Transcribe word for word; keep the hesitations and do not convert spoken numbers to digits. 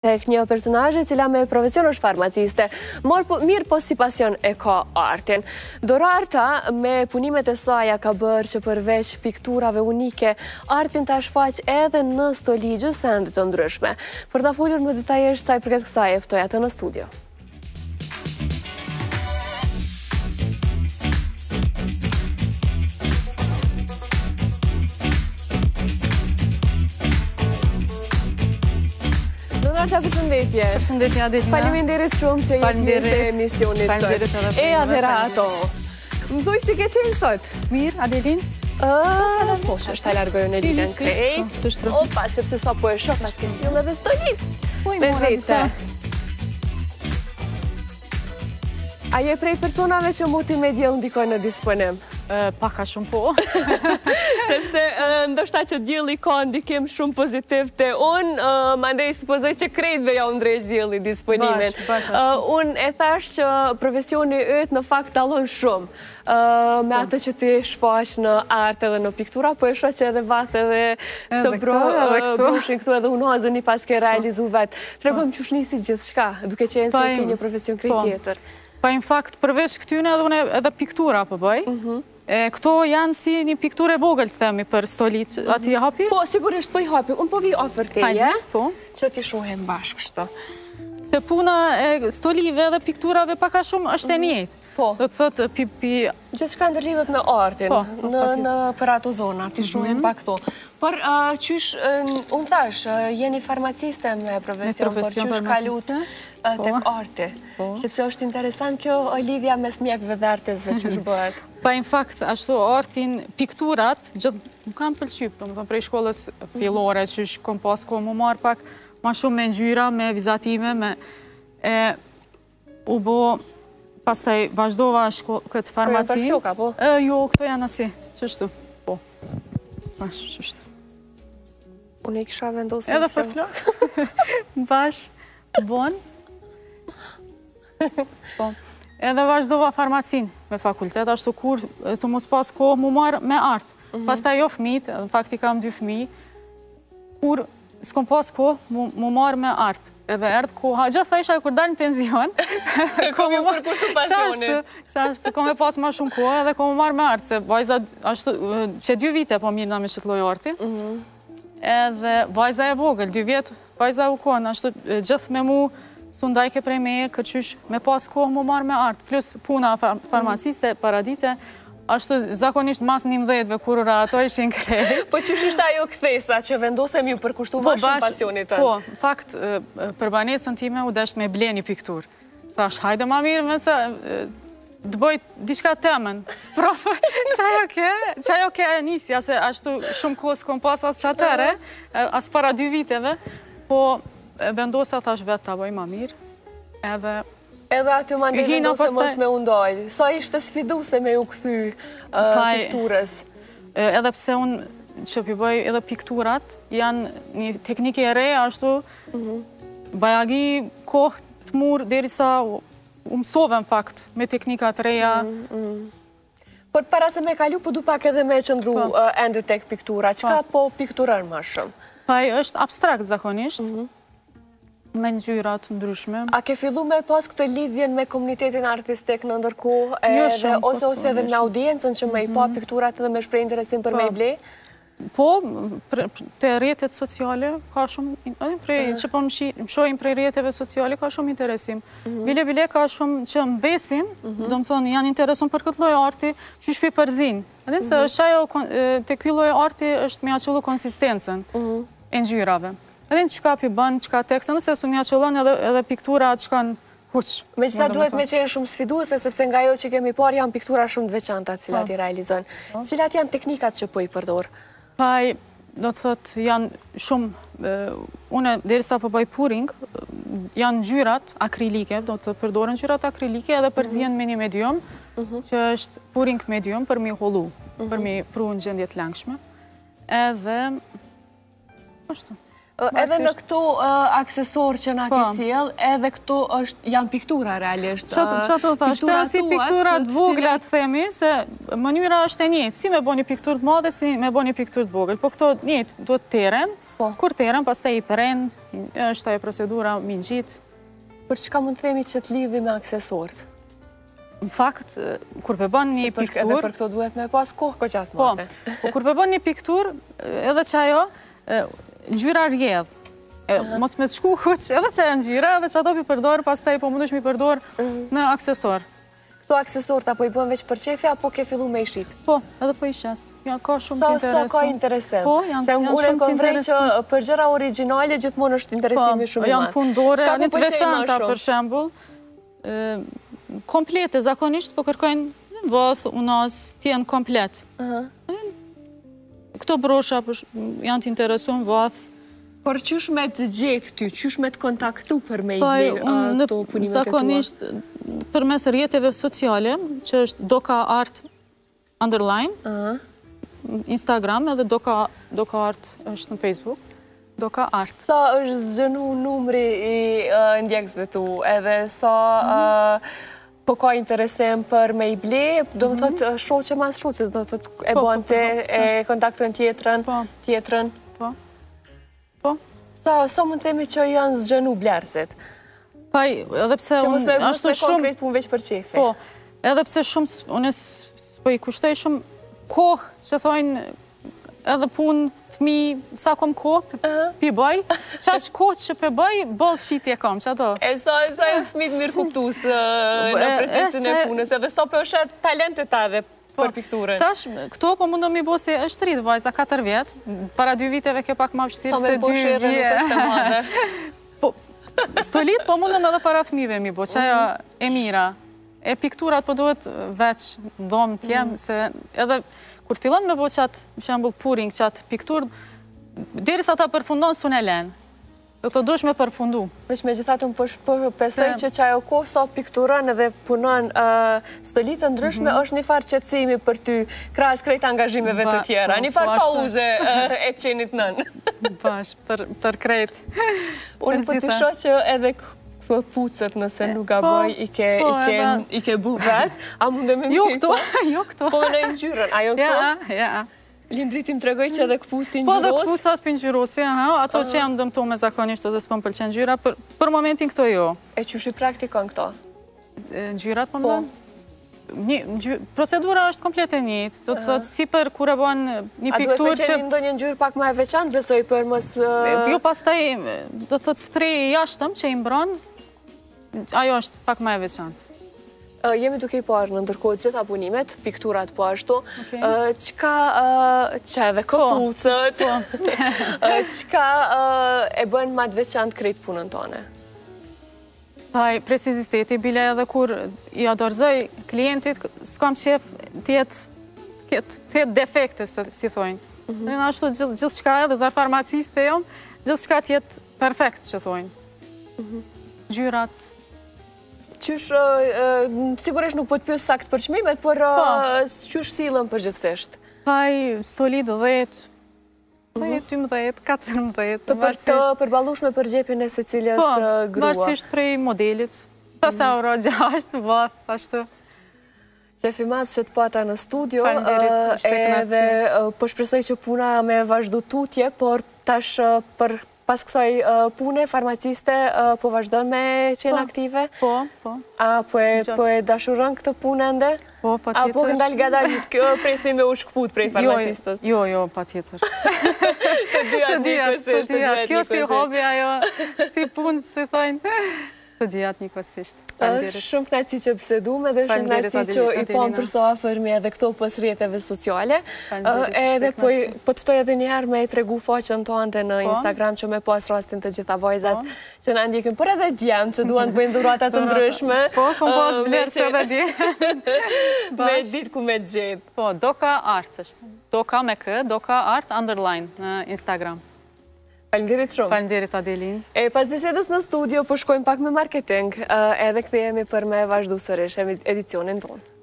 Tek një personazhe e cila me profesion është farmaciste, mirë po si pasion e ka artin. Dorarta me punimet e saja ka bërë që përveç pikturave unike, artin ta shfaq edhe në stoligjë sende të ndryshme. Për ta folur më detajisht sa i përket kësaj, e ftoj atë në studio. Dorarta, përshëndetje. Përshëndetje, Adelina. Faleminderit shumë që jeni pjesë e emisionit sot. E Aderato. Më thuj si ke qenë sot? Mirë, Adelin. Po, që është ta largoju në ligjen krejt. Opa, sepse sa po e shoh, pas ke sill edhe stolit. Me vete. A je prej personave që muti me djellë ndikoj në disponim? Paka shumë po. Sepse ndoshta që djeli ka ndikim shumë pozitiv të unë, ma ndej supozoj që krejtve ja ndrejsh djeli disponimin. Unë e thash që profesioni ytë në fakt talon shumë me atë që ti shfaq në art edhe në piktura, po e shoh që edhe vath edhe këto brushin këtu edhe unazën i pas ke realizu vetë. Tregojmë që shnisi gjithë shka, duke qenë se ke një profesion krejt tjetër. Pa, in fakt, përveç këtyne edhe piktura po bëj. Këto janë si një pikturë e vogël, themi, për stolit. A ti hapi? Po, sigurisht po i hapi. Unë po vi ofër teje, që ti shohem bashkë kështu. Se puna e stolive dhe pikturave paka shumë është e njëjtë. Po. Do të thotë pi... Gjithë shka ndërlidhet me artin, për ato zona, ti shohem pa këto. Por, qysh, unë thash, jeni farmaciste me profesion, por qysh kalut tek arti. Sepse është interesant kjo lidhja mes mjekve dhe artesve qysh bëhet. Pa, in fakt, ashtu artin, pikturat, gjithë më kam pëlqyp, do më thëmë prej shkollës fillore, qysh kom pas ko më marë pak, ma shumë me ngjyra, me vizatime, me... U bo... Pastaj vazhdova këtë farmaci. Për flokka, po? Jo, këto janë asi. Qështu? Po. Bash, qështu. Unë i kisha vendosë në flokka. Edhe për flokka? Bash, bon. Po. Edhe vazhdova farmacin me fakultet, ashtu kur të mos pas kohë mu marë me artë. Pastaj jo fëmijët, në fakt i kam dy fëmijë, kur s'kom pas kohë mu marë me artë. Edhe erdhë koha, gjithë thajsha kur dalë në penzion, kom ju përkushtu pasionit. Qashtë, kom e pas ma shumë koha edhe kom e marrë me artë, se vajza, që dy vite po mirë na me qëtë loj arti, edhe vajza e vogël, dy vjetë, vajza u konë, ashtu gjithë me mu, su ndajke prej meje, kërqysh me pas kohë mu marrë me artë, plus puna farmaciste, paradite, ashtu zakonisht mas një mdhejtve kurura ato ishin krejt. Po qysh ishte ajo këthesa që vendosem ju përkushtu ma shumë pasionit tënë? Po, fakt, për banesën time u desht me ble një piktur. Thash, hajde ma mirë me se të bëjt diçka temen. Profë, qajo ke, qajo ke e nisja, se ashtu shumë kohës kom pas asë qatere, asë para dy viteve, po vendosa thash vetë ta bëj ma mirë, edhe... Edhe aty ma ndë vendose mos me undojë. Sa ishte sfiduse me u këthy pikturës? Edhe pse unë që përbëj edhe pikturat, janë një teknike e reja, ashtu bajagi kohë të murë, deri sa u mësove në fakt me teknikat reja. Por para se me kalu, po du pak edhe me qëndru ende tek piktura. Qka po pikturën ma shumë? Paj është abstrakt zakonisht, me ngjyrat ndryshme. A ke fillu me pas këtë lidhjen me komunitetin artistik në ndërkohë, ose ose edhe në audiencën që me i pa pikturat edhe me shprej interesim për me i ble? Po, të rjetet sociale, ka shumë, që po më shojim prej rjeteve sociale, ka shumë interesim. Bile bile ka shumë që më besin, do më thonë, janë interesum për këtë loj arti, që shpi përzin. Se është ajo, të kjo loj arti është me aqullu konsistencen e ngjyrave. Edhe në qka pi bënë, qka tekste, nëse su një aqollon edhe piktura atë qka në huq. Me qëta duhet me qenë shumë sfiduese, sepse nga jo që kemi par, janë piktura shumë dveçanta cilat i realizon. Cilat janë teknikat që po i përdor? Paj, do të thotë, janë shumë, une, derisa po bëj puring, janë gjyrat akrilike, do të përdorën gjyrat akrilike edhe përzien me një medium, që është puring medium për mi hollu, për mi pru në gjendjet langshme. Edhe, ashtu. Edhe në këto aksesor që nga kësiel, edhe këto janë piktura realisht. Qa të thash, të si pikturat voglat themi, se mënyra është e njëtë, si me bo një piktur të madhe, si me bo një piktur të vogl. Po këto njëtë duhet teren, Kur terën, pastaj i prend, është ajo procedura mingjit. Për çka mund të themi që të lidhi me aksesorët? Në fakt, kur pe bën një piktur... Edhe për këto duhet me pas kohë ko gjatë mathe. Po, kur pe bën një piktur, edhe që ajo, ngjyra rjedh. Mos me të shku huq, edhe që ajo ngjyra, edhe që ato pi përdor, pastaj po mundesh mi përdor në aksesor. Këto aksesorët apo i bën veç për qefja, apo ke fillu me i shit? Po, edhe po i shes. Ja, ka shumë të interesim. Sa ka interesim? Po, janë shumë të interesim. Se unë e kom vrej që për gjëra originale gjithmonë është interesimi shumë i madh. Janë pundore, një të veçanta për shembull. Komplete, zakonisht, po kërkojnë vëth, unas, t'jenë komplet. Këto brosha janë të interesuar vëth. Por qysh me të gjetë ty, qysh me të kontaktu për me i bje këto punimet e tua? Zakonisht, për mes rjetëve sociale, që është Doka Art underline, Instagram edhe Doka Art është në Facebook, Doka Art. Sa është zgjënu numri i ndjekësve tu, edhe sa po ka interesim për me i ble, do më thotë shoqe mas shoqes, do më thotë e bën të e kontaktën tjetërën, tjetërën. Sa mund të themi që janë zgjënu blerësit? Paj, edhe pse... Që mos me konkret pun veç për qefi. Po, edhe pse shumë, unë po i kushtoj shumë kohë, që thojnë edhe pun fmi, sa kom kohë, pi bëj, që ashtë kohë që pe bëj, bolë shqitje kom, që ato. E sa e fmi të mirë kuptus në procesin e punës, edhe sa për është talentet ta dhe për pikturën. Tash, këto po mundon mi bo se është rritë vajza katër vjetë, para dy viteve ke pak ma pështirë se dy vjetë. Stolit po mundon edhe para fmive mi bo, që ajo e mira. E pikturat po duhet veç dhomë t'jem, se edhe kur fillon me bo qatë, më shembull puring, qatë piktur, deri sa ta përfundon s'un e len. Do të dush me përfundu. Veç me gjithatë më përsoj që që ajo kohë sa pikturon edhe punon stolitë ndryshme, është një farë qëtësimi për ty krahas krejt angazhimeve të tjera. Një farë pauze e qenit nën. Bash, për krejt. Unë për të shoh që edhe pucët nëse nuk gaboj i ke bu vetë, a mundë me Jo këto, jo këto. Po në ngjyrën, ajo këto? Ja, ja. Lindritim të regoj që edhe këpus të Po njëros? dhe këpusat për njërosi, ato që jam dëmto me zakonisht ose s'pëm pëlqen njyra, për momentin këto jo. E që shi praktikon këto? Njyrat për më? Procedura është komplet e njët, do të thotë si për kur e bon një piktur që... A duhet për qeni ndonjë njyrë pak ma e veçantë, besoj për mës... Jo, pas taj, do të thotë sprej jashtëm që i mbron, ajo është pak ma e veçantë. Jemi duke i parë në ndërkohë gjitha punimet, pikturat po ashtu, qka që edhe këpucët, qka e bënë ma të veçantë krejt punën tone? Paj, preciziteti, bile edhe kur i adorzoj klientit, s'kam qef të jetë defekte, si thojnë. Në ashtu gjithë shka edhe zar farmaciste jom, gjithë shka të jetë perfekt, që thojnë. Gjyrat. Qysh, sigurisht nuk po të pjusë sakt për qmimet, por qysh silën për gjithësisht? Paj, stolit dhjetë, dymbëdhjetë, katërmbëdhjetë. Të për të përbalushme për gjepin e se cilës grua? Po, varsisht prej modelit. Pas euro gjashtë, vath, ashtu. Qefi matë që të pata në studio, edhe po shpresoj që puna me vazhdu tutje, por tash për pas kësoj pune, farmaciste po vazhdojnë me qenë aktive? Po, po. A po e dashurën këtë punë ende? Po, pa tjetër. A po këndal gada presi me u shkëput prej farmacistës? Jo, jo, pa tjetër. Të dyat një kësisht, të dyat një kësisht. Kjo si hobi ajo, si punë, si thajnë. Të dyat një kësisht. Shumë knajtësi që pësedume dhe shumë knajtësi që i pon përso afermi edhe këto pës rjetëve sociale. Edhe po të ftoj edhe njëherë me i tregu faqën të ande në Instagram që me pas rastin të gjitha vojzat që në ndikim, por edhe djemë që duan të bëjnë dhuratat të ndryshme. Po, kom pas blerë që edhe djemë. Me ditë ku me gjithë. Po, Doka Art është. Doka me kë, Doka Art underline në Instagram. Falemderit shumë. Falemderit, Adelin. Pas bisedës në studio, po shkojmë pak me marketing, edhe këthejemi për me vazhdu sërish edicionin tonë.